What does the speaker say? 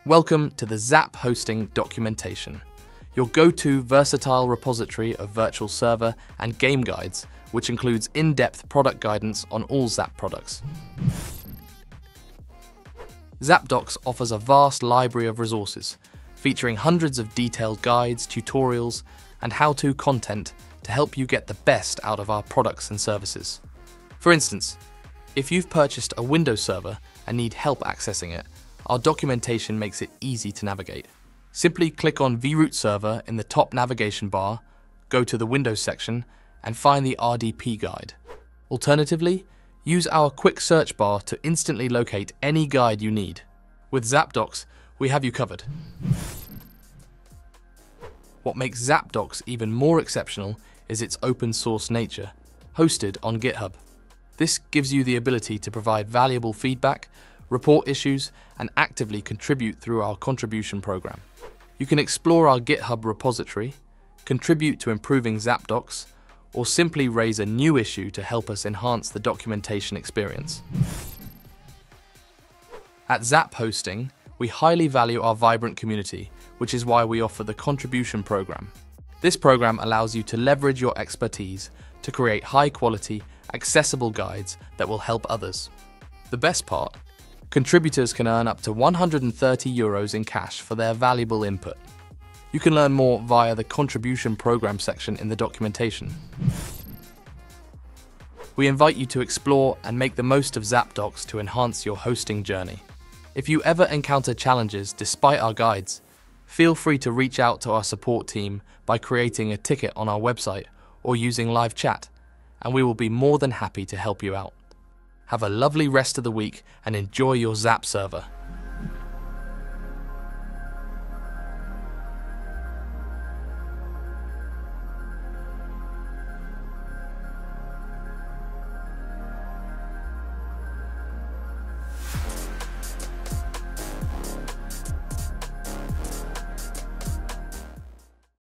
Welcome to the Zap Hosting documentation, your go-to versatile repository of virtual server and game guides, which includes in-depth product guidance on all Zap products. ZapDocs offers a vast library of resources, featuring hundreds of detailed guides, tutorials, and how-to content to help you get the best out of our products and services. For instance, if you've purchased a Windows server and need help accessing it, our documentation makes it easy to navigate. Simply click on vRoot Server in the top navigation bar, go to the Windows section, and find the RDP guide. Alternatively, use our quick search bar to instantly locate any guide you need. With ZapDocs, we have you covered. What makes ZapDocs even more exceptional is its open source nature, hosted on GitHub. This gives you the ability to provide valuable feedback, report issues, and actively contribute through our contribution program. You can explore our GitHub repository, contribute to improving ZapDocs, or simply raise a new issue to help us enhance the documentation experience. At Zap Hosting, we highly value our vibrant community, which is why we offer the contribution program. This program allows you to leverage your expertise to create high-quality, accessible guides that will help others. The best part? Contributors can earn up to €130 in cash for their valuable input. You can learn more via the contribution program section in the documentation. We invite you to explore and make the most of ZapDocs to enhance your hosting journey. If you ever encounter challenges despite our guides, feel free to reach out to our support team by creating a ticket on our website or using live chat, and we will be more than happy to help you out. Have a lovely rest of the week and enjoy your Zap server.